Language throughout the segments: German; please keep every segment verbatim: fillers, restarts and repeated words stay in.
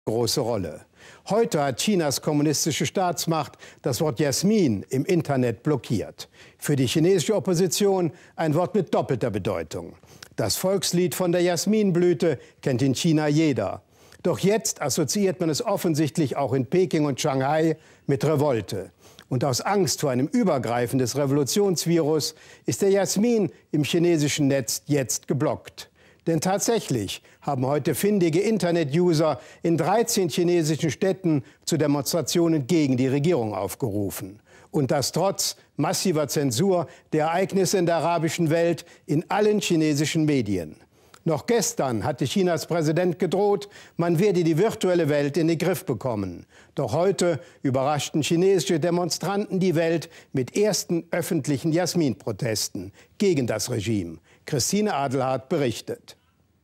große Rolle. Heute hat Chinas kommunistische Staatsmacht das Wort Jasmin im Internet blockiert. Für die chinesische Opposition ein Wort mit doppelter Bedeutung. Das Volkslied von der Jasminblüte kennt in China jeder. Doch jetzt assoziiert man es offensichtlich auch in Peking und Shanghai mit Revolte. Und aus Angst vor einem Übergreifen des Revolutionsvirus ist der Jasmin im chinesischen Netz jetzt geblockt. Denn tatsächlich haben heute findige Internet-User in dreizehn chinesischen Städten zu Demonstrationen gegen die Regierung aufgerufen. Und das trotz massiver Zensur der Ereignisse in der arabischen Welt in allen chinesischen Medien. Noch gestern hatte Chinas Präsident gedroht, man werde die virtuelle Welt in den Griff bekommen. Doch heute überraschten chinesische Demonstranten die Welt mit ersten öffentlichen Jasmin-Protesten gegen das Regime. Christine Adelhardt berichtet.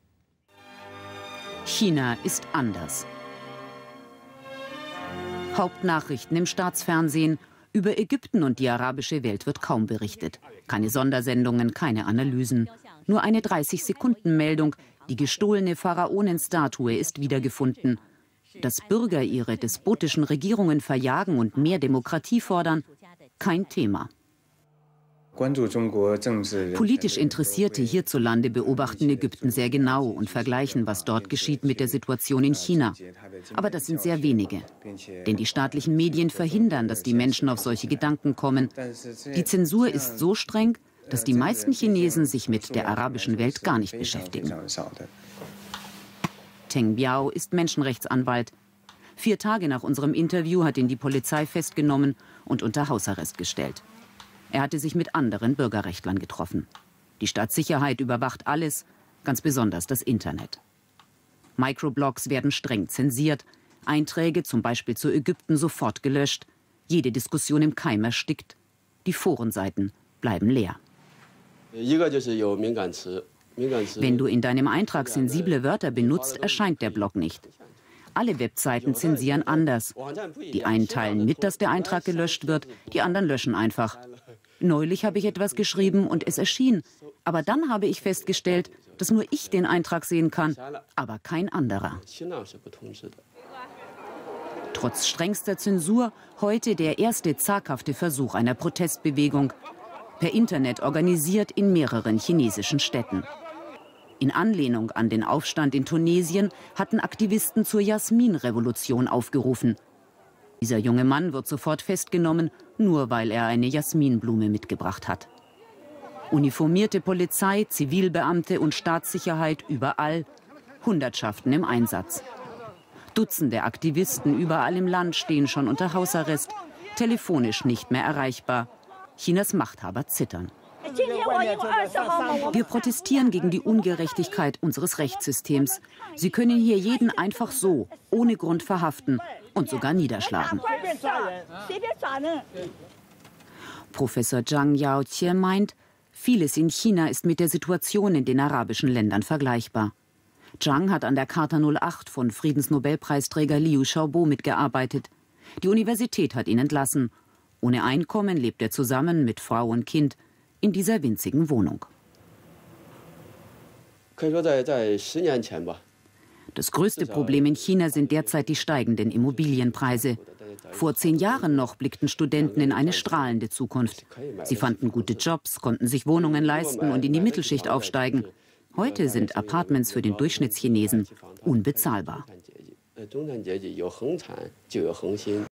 China ist anders. Hauptnachrichten im Staatsfernsehen. Über Ägypten und die arabische Welt wird kaum berichtet. Keine Sondersendungen, keine Analysen. Nur eine dreißig-Sekunden-Meldung. Die gestohlene Pharaonenstatue ist wiedergefunden. Dass Bürger ihre despotischen Regierungen verjagen und mehr Demokratie fordern, kein Thema. Politisch Interessierte hierzulande beobachten Ägypten sehr genau und vergleichen, was dort geschieht, mit der Situation in China. Aber das sind sehr wenige. Denn die staatlichen Medien verhindern, dass die Menschen auf solche Gedanken kommen. Die Zensur ist so streng, dass die meisten Chinesen sich mit der arabischen Welt gar nicht beschäftigen. Teng Biao ist Menschenrechtsanwalt. Vier Tage nach unserem Interview hat ihn die Polizei festgenommen und unter Hausarrest gestellt. Er hatte sich mit anderen Bürgerrechtlern getroffen. Die Staatssicherheit überwacht alles, ganz besonders das Internet. Microblogs werden streng zensiert, Einträge zum Beispiel zu Ägypten sofort gelöscht, jede Diskussion im Keim erstickt, die Forenseiten bleiben leer. Wenn du in deinem Eintrag sensible Wörter benutzt, erscheint der Blog nicht. Alle Webseiten zensieren anders. Die einen teilen mit, dass der Eintrag gelöscht wird, die anderen löschen einfach. Neulich habe ich etwas geschrieben und es erschien. Aber dann habe ich festgestellt, dass nur ich den Eintrag sehen kann, aber kein anderer. Trotz strengster Zensur heute der erste zaghafte Versuch einer Protestbewegung. Per Internet organisiert in mehreren chinesischen Städten. In Anlehnung an den Aufstand in Tunesien hatten Aktivisten zur Jasmin-Revolution aufgerufen. Dieser junge Mann wird sofort festgenommen, nur weil er eine Jasminblume mitgebracht hat. Uniformierte Polizei, Zivilbeamte und Staatssicherheit überall, Hundertschaften im Einsatz. Dutzende Aktivisten überall im Land stehen schon unter Hausarrest, telefonisch nicht mehr erreichbar. Chinas Machthaber zittern. Wir protestieren gegen die Ungerechtigkeit unseres Rechtssystems. Sie können hier jeden einfach so, ohne Grund verhaften und sogar niederschlagen. Professor Zhang Yaoqie meint, vieles in China ist mit der Situation in den arabischen Ländern vergleichbar. Zhang hat an der Charta null acht von Friedensnobelpreisträger Liu Xiaobo mitgearbeitet. Die Universität hat ihn entlassen. Ohne Einkommen lebt er zusammen mit Frau und Kind in dieser winzigen Wohnung. Das größte Problem in China sind derzeit die steigenden Immobilienpreise. Vor zehn Jahren noch blickten Studenten in eine strahlende Zukunft. Sie fanden gute Jobs, konnten sich Wohnungen leisten und in die Mittelschicht aufsteigen. Heute sind Apartments für den Durchschnittschinesen unbezahlbar.